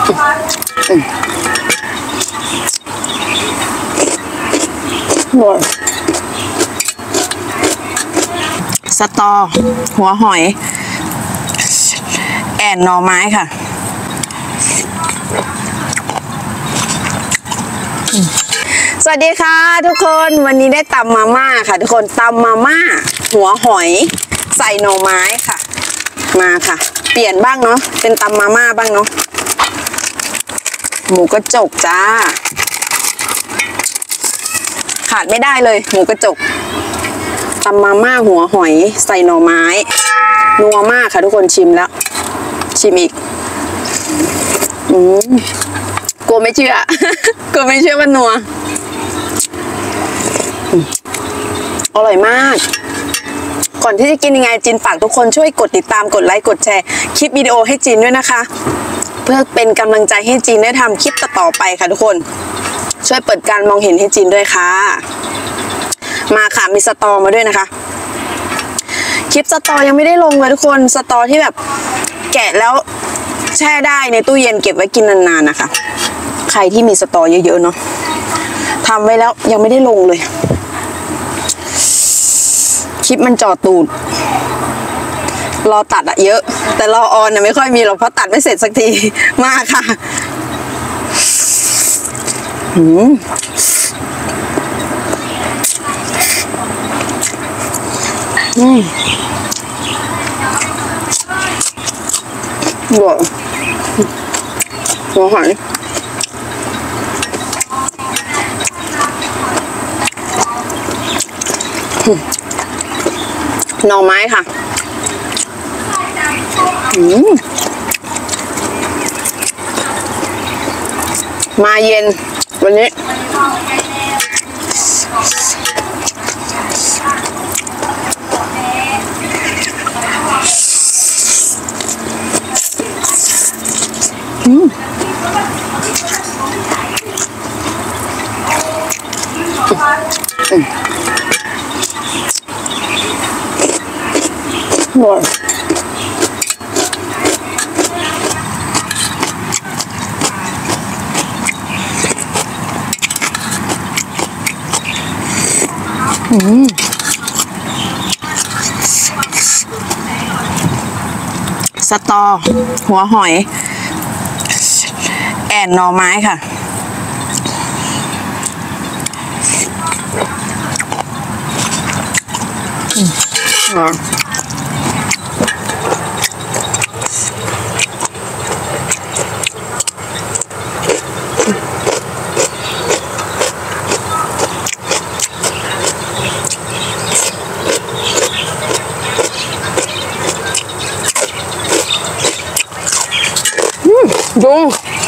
สตอหัวหอยแอนหน่อไม้ค่ะสวัสดีค่ะทุกคนวันนี้ได้ตำมาม่าค่ะทุกคนตำมาม่าหัวหอยใส่หน่อไม้ค่ะมาค่ะเปลี่ยนบ้างเนาะเป็นตำมาม่าบ้างเนาะหมูกระจกจ้าขาดไม่ได้เลยหมูกระจกตำมาม่าหัวหอยใส่หน่อไม้นัวมากค่ะทุกคนชิมแล้วชิมอีกกลัวไม่เชื่อกลัวไม่เชื่อว่านัวอร่อยมากก่อนที่จะกินยังไงจินฝากทุกคนช่วยกดติดตามกดไลค์กดแชร์คลิปวิดีโอให้จินด้วยนะคะเพื่อเป็นกำลังใจให้จินได้ทำคลิปต่อไปค่ะทุกคนช่วยเปิดการมองเห็นให้จินด้วยค่ะมาค่ะมีสตอมาด้วยนะคะคลิปสตอยังไม่ได้ลงเลยทุกคนสตอที่แบบแกะแล้วแช่ได้ในตู้เย็นเก็บไว้กินนานๆนะคะใครที่มีสตอเยอะๆเนาะทำไว้แล้วยังไม่ได้ลงเลยคลิปมันจ่อตูดรอตัดอะเยอะแต่รอออนไม่ค่อยมีหรอกเพราะตัดไม่เสร็จสักทีมาค่ะหัวหอยหน่อไม้ค่ะมาเย็นวันนี้หมดสตอหัวหอยแอนหน่อไม้ค่ะดู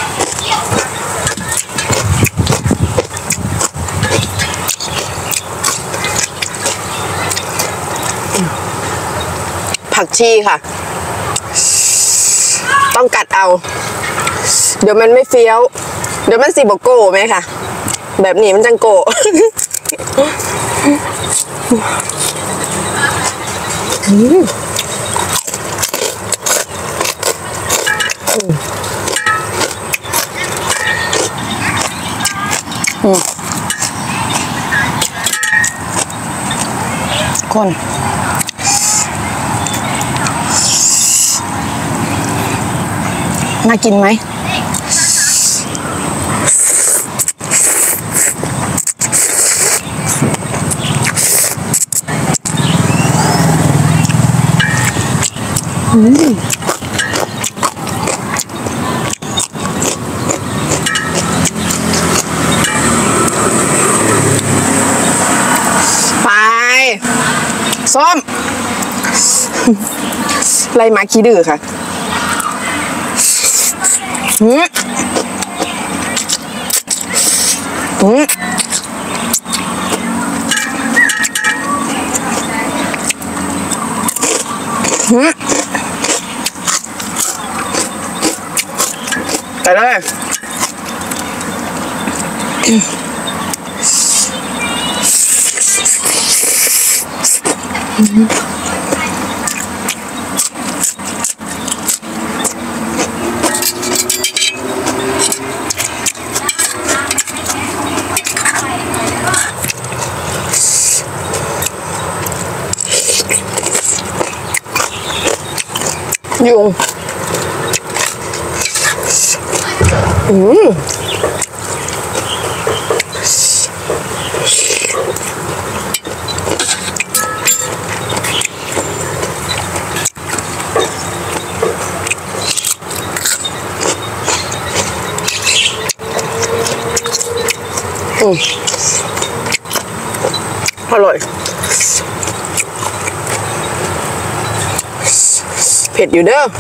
ผักชีค่ะต้องกัดเอาเดี๋ยวมันไม่เฟี้ยวเดี๋ยวมันสิบโก้ไหมค่ะแบบนี้มันจังโก้คนน่ากินไหมส้มไล่มาขี้ดื้อค่ะไปเลยยุงอร่อยเผ็ดอยู่เด้อ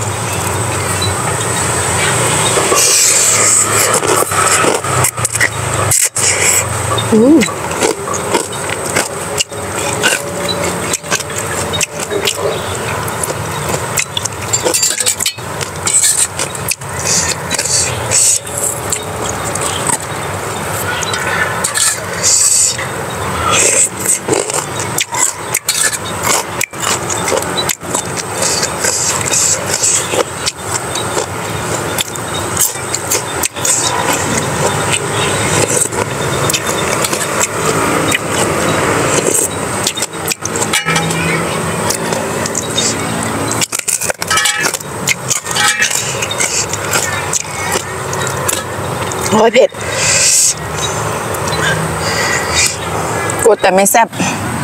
โอ้ยเผ็ดกดแต่ไม่แซ่บ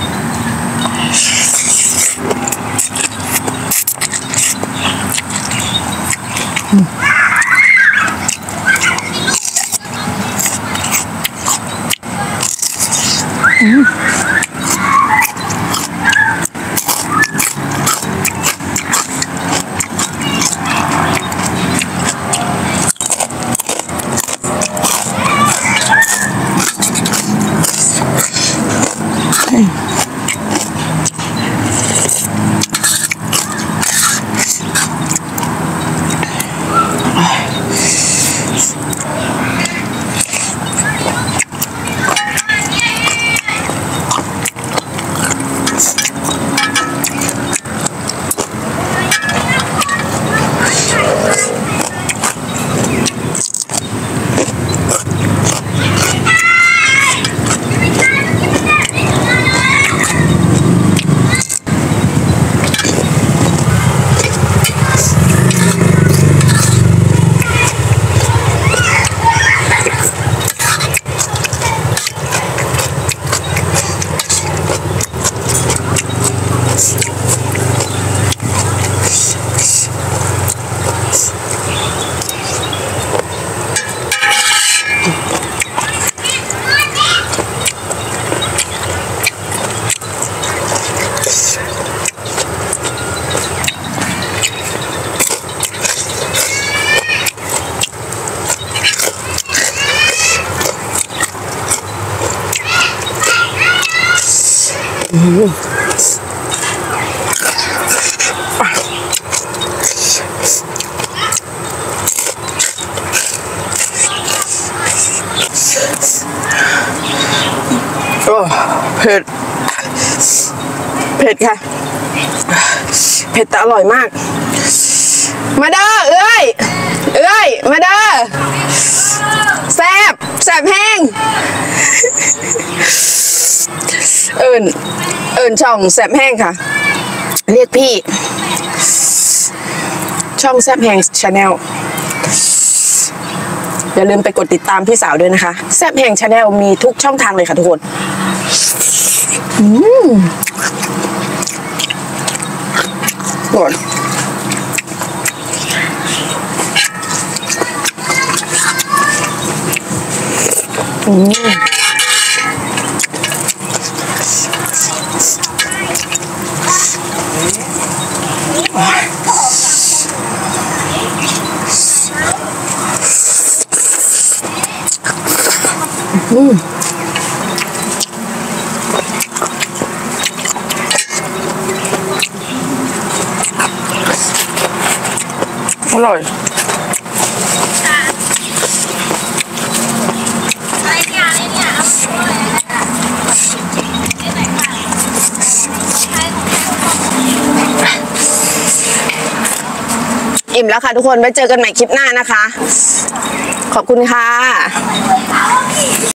โอ้เผ็ดค่ะเผ็ดแต่อร่อยมากมาเด้อเอ้ยมาเด้อแซ่บแห้งเอิญช่องแซ่บแห้งค่ะเรียกพี่ช่องแซ่บแห้งชาแนลอย่าลืมไปกดติดตามพี่สาวด้วยนะคะแซ่บแห้งชาแนลมีทุกช่องทางเลยค่ะทุกคนก่อนอร่อยอิ่มแล้วค่ะทุกคนไว้เจอกันใหม่คลิปหน้านะคะขอบคุณค่ะ